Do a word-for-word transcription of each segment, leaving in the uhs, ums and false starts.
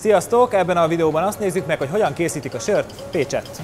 Sziasztok! Ebben a videóban azt nézzük meg, hogy hogyan készítik a sört Pécsett.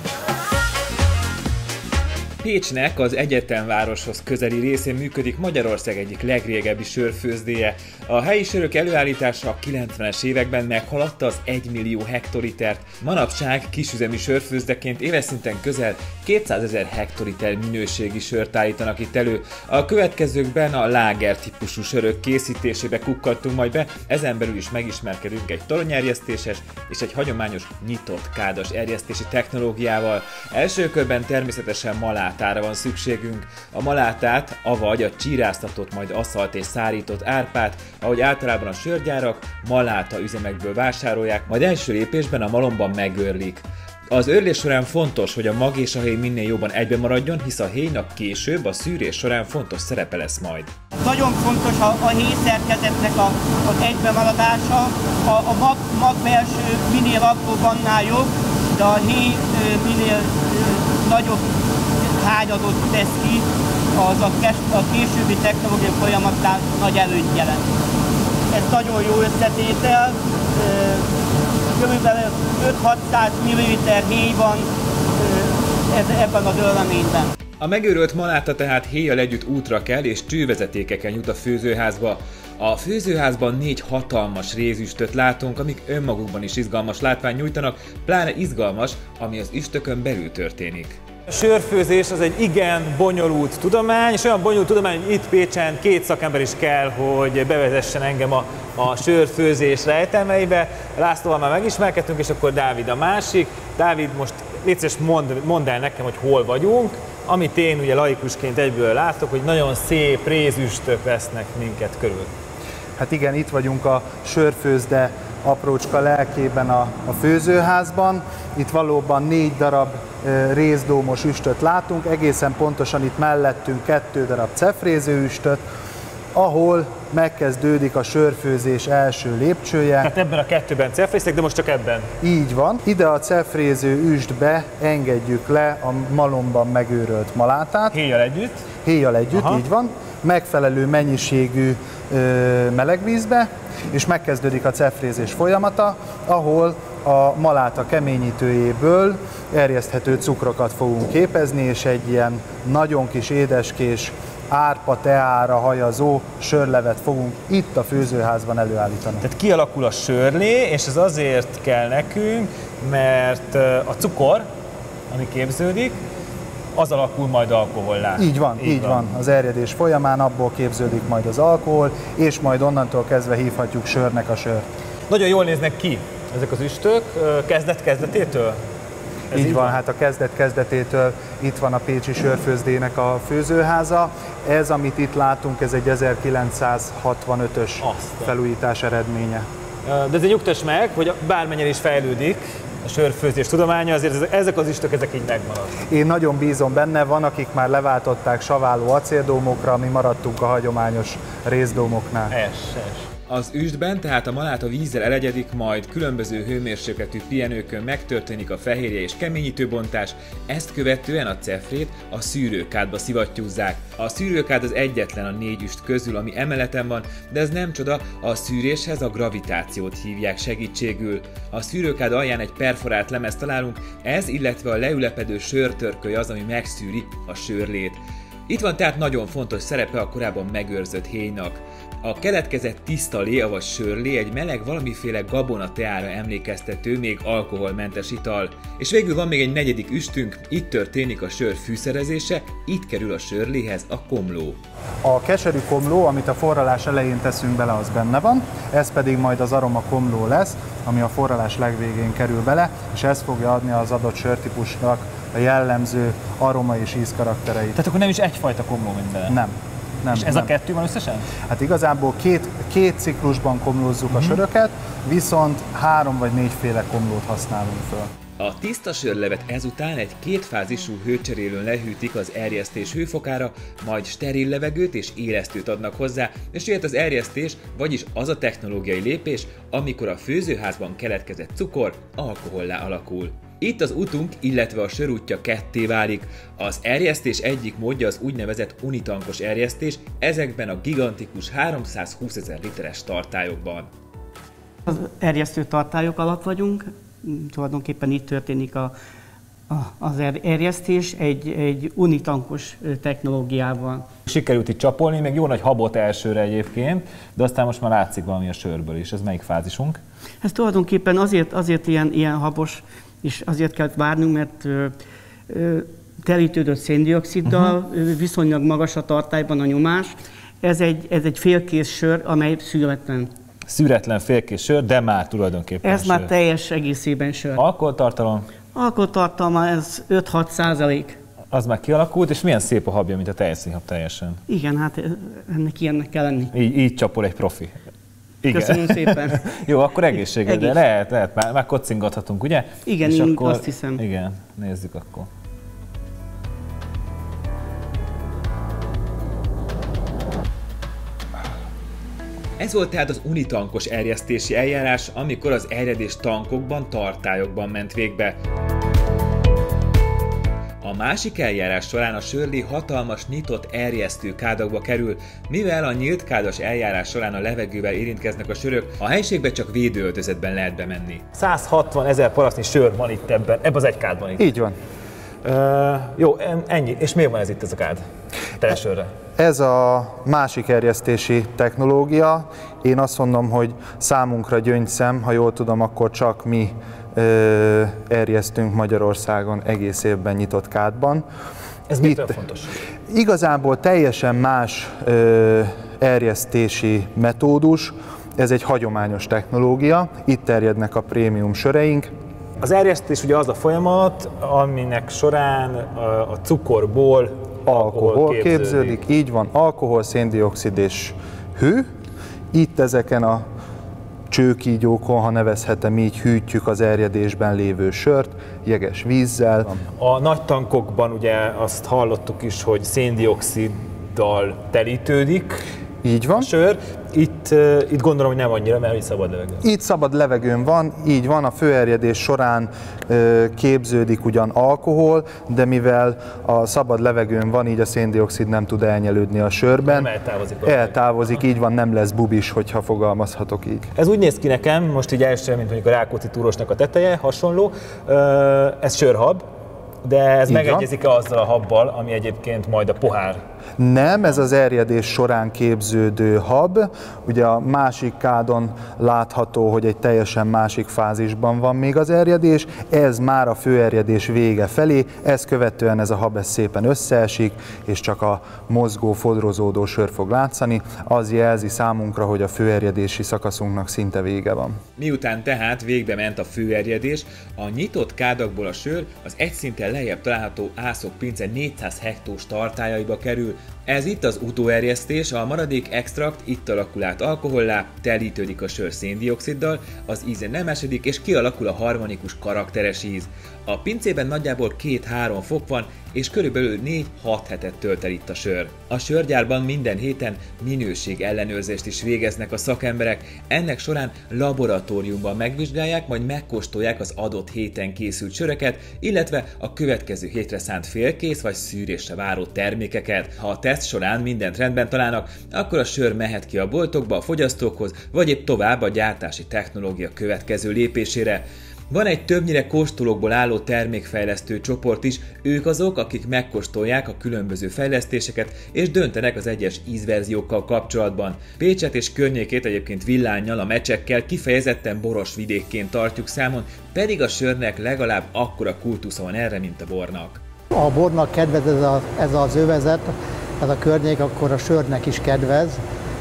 Pécsnek az egyetemvároshoz közeli részén működik Magyarország egyik legrégebbi sörfőzdéje. A helyi sörök előállítása a kilencvenes években meghaladta az egymillió hektolitert. Manapság kisüzemi sörfőzdeként éves szinten közel kétszázezer hektoliter minőségi sört állítanak itt elő. A következőkben a láger típusú sörök készítésébe kukkantunk majd be, ezen belül is megismerkedünk egy toronyerjesztéses és egy hagyományos nyitott kádas erjesztési technológiával. Első körben természetesen malátára van szükségünk. A malátát, avagy a csíráztatott, majd asszalt és szárított árpát, ahogy általában a sörgyárak, maláta üzemekből vásárolják, majd első lépésben a malomban megőrlik. Az őrlés során fontos, hogy a mag és a héj minél jobban egybe maradjon, hisz a héjnak később a szűrés során fontos szerepe lesz majd. Nagyon fontos a, a héj szerkezetnek a, az egybemaradása, a, a mag, mag belső minél apróbb, annál jobb, de a héj minél nagyobb hányadot tesz ki, az a, kes, a későbbi technológiai folyamatnál nagy előnyt jelent. Ez nagyon jó összetétel, körülbelül öt-hatszáz milliliter héj van ez, ebben az ölleményben. A megőrölt maláta tehát héjjal együtt útra kell és csővezetékeken jut a főzőházba. A főzőházban négy hatalmas rézüstöt látunk, amik önmagukban is izgalmas látványt nyújtanak, pláne izgalmas, ami az üstökön belül történik. A sörfőzés az egy igen bonyolult tudomány, és olyan bonyolult tudomány, hogy itt Pécsen két szakember is kell, hogy bevezessen engem a, a sörfőzés rejtelmeibe. Lászlóval már megismerkedtünk, és akkor Dávid a másik. Dávid, most légy szíves, mondd, mondd el nekem, hogy hol vagyunk. Amit én ugye laikusként egyből látok, hogy nagyon szép rézüstök vesznek minket körül. Hát igen, itt vagyunk a sörfőzde aprócska lelkében a, a főzőházban. Itt valóban négy darab e, rézdómos üstöt látunk, egészen pontosan itt mellettünk kettő darab cefréző üstöt, ahol megkezdődik a sörfőzés első lépcsője. Tehát ebben a kettőben cefréztek, de most csak ebben. Így van. Ide a cefréző üstbe engedjük le a malomban megőrölt malátát. Héjjal együtt. Héjjal együtt, Aha. így van. Megfelelő mennyiségű ö, melegvízbe, és megkezdődik a cefrézés folyamata, ahol a maláta keményítőjéből erjeszthető cukrokat fogunk képezni, és egy ilyen nagyon kis édeskés, árpa teára hajazó sörlevet fogunk itt a főzőházban előállítani. Tehát kialakul a sörlé, és ez azért kell nekünk, mert a cukor, ami képződik, az alakul majd alkohollá. Így van, így, így van. van. Az erjedés folyamán abból képződik majd az alkohol, és majd onnantól kezdve hívhatjuk sörnek a sört. Nagyon jól néznek ki ezek az üstök, kezdet-kezdetétől? Ez így, így van, van, hát a kezdet-kezdetétől itt van a pécsi sörfőzdének a főzőháza. Ez, amit itt látunk, ez egy ezerkilencszázhatvanötös felújítás eredménye. De ez nyugtass meg, hogy bármennyire is fejlődik a sörfőzés tudománya, azért ezek az üstök, ezek így megmaradnak. Én nagyon bízom benne, van, akik már leváltották saváló acéldómokra, mi maradtunk a hagyományos rézdómoknál. Es, es. Az üstben tehát a maláta vízzel elegyedik, majd különböző hőmérsékletű pihenőkön megtörténik a fehérje és keményítőbontás, ezt követően a cefrét a szűrőkádba szivattyúzzák. A szűrőkád az egyetlen a négy üst közül, ami emeleten van, de ez nem csoda, a szűréshez a gravitációt hívják segítségül. A szűrőkád alján egy perforált lemez találunk, ez illetve a leülepedő sörtörköly az, ami megszűri a sörlét. Itt van tehát nagyon fontos szerepe a korábban megőrzött héjnak. A keletkezett tiszta lé, avagy sörlé egy meleg valamiféle gabona teára emlékeztető, még alkoholmentes ital. És végül van még egy negyedik üstünk, itt történik a sör fűszerezése, itt kerül a sörléhez a komló. A keserű komló, amit a forralás elején teszünk bele, az benne van, ez pedig majd az aroma komló lesz, ami a forralás legvégén kerül bele, és ez fogja adni az adott sörtípusnak a jellemző aroma és íz karaktereit. Tehát akkor nem is egyfajta komló minden? Nem. Nem, és ez nem. a kettő van összesen? Hát igazából két, két ciklusban komlózzuk uh-huh. a söröket, viszont három vagy négyféle komlót használunk föl. A tiszta sörlevet ezután egy kétfázisú hőcserélőn lehűtik az erjesztés hőfokára, majd steril levegőt és élesztőt adnak hozzá, és jöhet az erjesztés, vagyis az a technológiai lépés, amikor a főzőházban keletkezett cukor alkohollá alakul. Itt az utunk, illetve a sör útja ketté válik. Az erjesztés egyik módja az úgynevezett unitankos erjesztés, ezekben a gigantikus háromszázhúszezer literes tartályokban. Az erjesztő tartályok alatt vagyunk, tulajdonképpen itt történik a, a, az erjesztés egy, egy unitankos technológiával. Sikerült itt csapolni, még jó nagy habot elsőre egyébként, de aztán most már látszik valami a sörből is. Ez melyik fázisunk? Ez tulajdonképpen azért, azért ilyen, ilyen habos, és azért kell várnunk, mert ö, ö, telítődött széndioxiddal, uh-huh. viszonylag magas a tartályban a nyomás. Ez egy, ez egy félkész sör, amely szüretlen. Szüretlen félkész sör, de már tulajdonképpen Ez sör. már teljes egészében sör. Alkoholtartalom? Alkoholtartalma ez öt-hat százalék. Az már kialakult, és milyen szép a habja, mint a tejszínhab teljesen. Igen, hát ennek ilyennek kell lenni. Így, így csapol egy profi. Igen. Köszönöm szépen. Jó, akkor egészségedre. Egész. Lehet, lehet, már, már kocingathatunk, ugye? Igen, és én akkor, azt hiszem. Igen, nézzük akkor. Ez volt tehát az unitankos erjesztési eljárás, amikor az erjedés tankokban, tartályokban ment végbe. A másik eljárás során a sörli hatalmas nyitott erjesztő kádakba kerül, mivel a nyílt kádas eljárás során a levegővel érintkeznek a sörök, a helyiségbe csak védőöltözetben lehet bemenni. száz hatvan ezer parasznyi sör van itt ebben, ebben az egy kádban itt. Így van. Uh, jó, ennyi. És miért van ez itt ez a kád? Teljesörre. Ez a másik erjesztési technológia. Én azt mondom, hogy számunkra gyöngyszem, ha jól tudom, akkor csak mi ö, erjesztünk Magyarországon egész évben nyitott kádban. Ez mitől fontos? Igazából teljesen más ö, erjesztési metódus. Ez egy hagyományos technológia. Itt terjednek a prémium söreink. Az erjesztés ugye az a folyamat, aminek során a cukorból alkohol, alkohol képződik. képződik. Így van, alkohol, széndioxid és hő. Itt ezeken a csőkígyókon, ha nevezhetem így, hűtjük az erjedésben lévő sört, jeges vízzel. A nagy tankokban ugye azt hallottuk is, hogy széndioxiddal telítődik. Így van. A sör. Itt, uh, itt gondolom, hogy nem annyira, mert itt szabad levegő. Itt szabad levegőn van, így van, a főerjedés során uh, képződik ugyan alkohol, de mivel a szabad levegőn van, így a széndioxid nem tud elnyelődni a sörben. Nem eltávozik. Eltávozik, így van, nem lesz bubis, hogyha fogalmazhatok így. Ez úgy néz ki nekem, most így első, mint mondjuk a Rákóczi túrosnak a teteje, hasonló. Uh, ez sörhab, de ez így megegyezik-e azzal a habbal, ami egyébként majd a pohár? Nem, ez az erjedés során képződő hab. Ugye a másik kádon látható, hogy egy teljesen másik fázisban van még az erjedés. Ez már a főerjedés vége felé, ezt követően ez a hab ez szépen összeesik, és csak a mozgó, fodrozódó sör fog látszani. Az jelzi számunkra, hogy a főerjedési szakaszunknak szinte vége van. Miután tehát végbe ment a főerjedés, a nyitott kádakból a sör az egy szinten lejjebb található Ászok pince négyszáz hektós tartályaiba kerül. Ez itt az utóerjesztés, a maradék extrakt itt alakul át alkohollá, telítődik a sör széndioxiddal, az íze nem esedik és kialakul a harmonikus karakteres íz. A pincében nagyjából két-három fok van, és körülbelül négy-hat hetet tölt el itt a sör. A sörgyárban minden héten minőség ellenőrzést is végeznek a szakemberek, ennek során laboratóriumban megvizsgálják, majd megkóstolják az adott héten készült söröket, illetve a következő hétre szánt félkész vagy szűrésre váró termékeket. Ha a teszt során mindent rendben találnak, akkor a sör mehet ki a boltokba a fogyasztókhoz, vagy épp tovább a gyártási technológia következő lépésére. Van egy többnyire kóstolókból álló termékfejlesztő csoport is, ők azok, akik megkóstolják a különböző fejlesztéseket és döntenek az egyes ízverziókkal kapcsolatban. Pécset és környékét egyébként Villánnyal, a Mecsekkel kifejezetten boros vidékként tartjuk számon, pedig a sörnek legalább akkora kultusza van erre, mint a bornak. Ha a bornak kedvez ez, a, ez az övezet, ez a környék, akkor a sörnek is kedvez.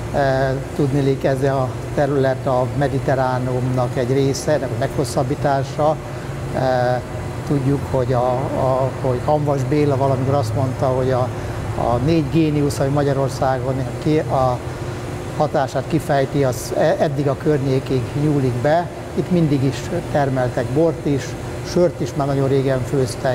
Tudniillik, ez a terület a mediterrániumnak egy része, a meghosszabbítása. Tudjuk, hogy, a, a, hogy Hamvas Béla valamikor azt mondta, hogy a, a négy géniusz, ami Magyarországon a hatását kifejti, az eddig a környékig nyúlik be. Itt mindig is termeltek bort is, sört is már nagyon régen főztek.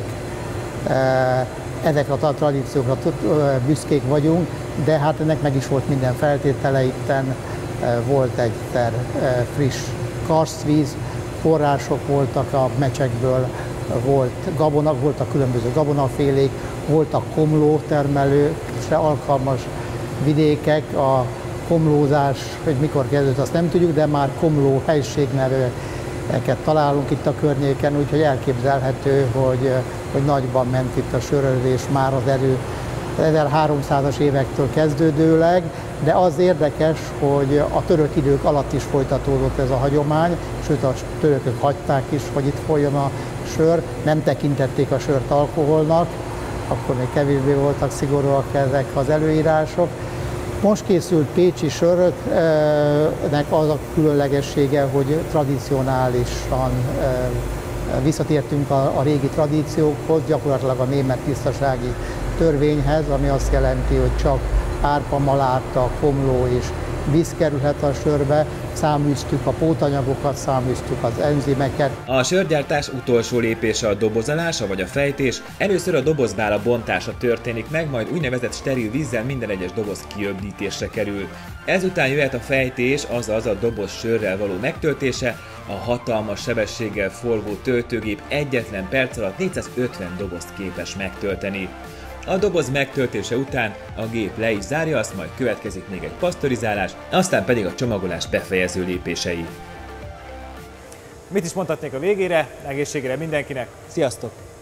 Ezekre a tradíciókra büszkék vagyunk, de hát ennek meg is volt minden feltétele. Itten volt egyszer friss karsztvíz, források voltak a Mecsekből, volt gabona, voltak különböző gabonafélék, voltak komló termelőkre alkalmas vidékek, a komlózás, hogy mikor kezdődött, azt nem tudjuk, de már komló helységneveket találunk itt a környéken, úgyhogy elképzelhető, hogy, hogy nagyban ment itt a sörözés már az elő ezerháromszázas évektől kezdődőleg, de az érdekes, hogy a török idők alatt is folytatódott ez a hagyomány, sőt a törökök hagyták is, hogy itt folyjon a sör, nem tekintették a sört alkoholnak, akkor még kevésbé voltak szigorúak ezek az előírások. Most készült pécsi söröknek az a különlegessége, hogy tradicionálisan visszatértünk a, a régi tradíciókhoz, gyakorlatilag a német tisztasági törvényhez, ami azt jelenti, hogy csak árpa, maláta, komló és víz kerülhet a sörbe, száműztük a pótanyagokat, száműztük az enzimeket. A sörgyártás utolsó lépése a dobozolása vagy a fejtés. Először a dobozbála bontása történik meg, majd úgynevezett steril vízzel minden egyes doboz kiöblítésre kerül. Ezután jöhet a fejtés, azaz a doboz sörrel való megtöltése. A hatalmas sebességgel forgó töltőgép egyetlen perc alatt négyszázötven dobozt képes megtölteni. A doboz megtöltése után a gép le is zárja, azt majd következik még egy pasztorizálás, aztán pedig a csomagolás befejező lépései. Mit is mondhatnék a végére, egészségére mindenkinek, sziasztok!